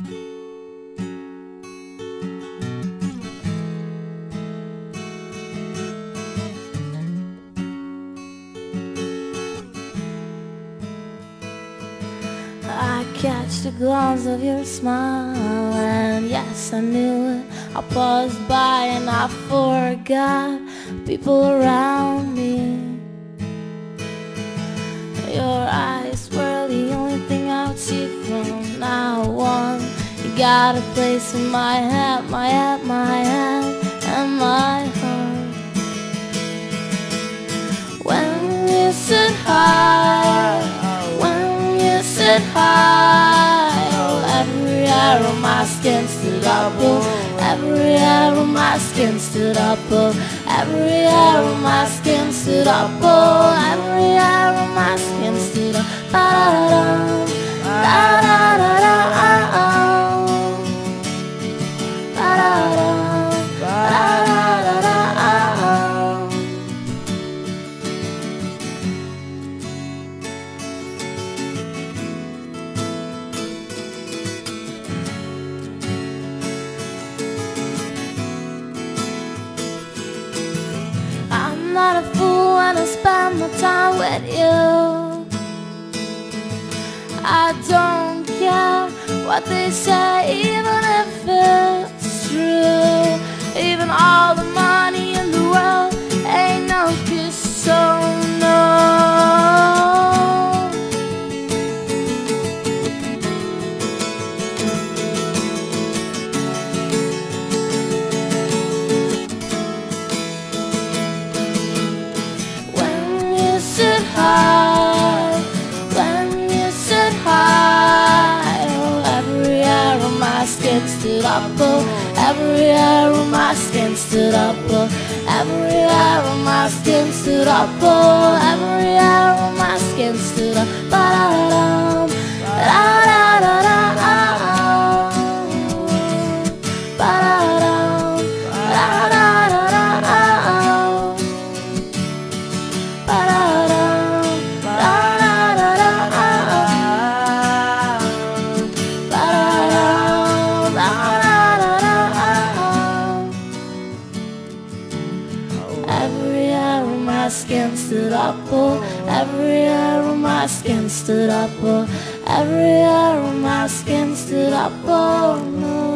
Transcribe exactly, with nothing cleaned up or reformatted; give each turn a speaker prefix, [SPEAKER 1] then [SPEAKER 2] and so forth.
[SPEAKER 1] I catch the glance of your smile, and yes, I knew it. I paused by and I forgot people around me. Your eyes were the only thing I would see from now on. You got a place in my head, my head, my head, and my heart. When you sit high, when you sit high, oh, every hair on my skin stood up, oh, every hair on my skin stood up, oh, every hair on my skin stood up, oh, every hair on my skin stood up. Ba-da-dum, da-da-da-da-da-oh, ba-da-dum, ba-da-da-da-da-oh. I'm not a fool when I spend my time with you. I don't care what they say, even if it's true. Even all the money in the world ain't no good, so no. When you sit high, when you sit high, oh, every hair on my skin stood up, oh, every hair on my skin stood up, oh, every hair on my skin stood up, oh, every hair on my skin stood up. Ba-da-dum, da-da-da-da-da-oh, ba-da-dum, da-da-da-da-da-oh, ba-da-dum, da-da-da-da-da-oh, ba-da-dum, da-da-da-da-da-oh. Every hair on my skin stood up, oh, every hair on my skin stood up, oh, every hair on my skin stood up, oh, no.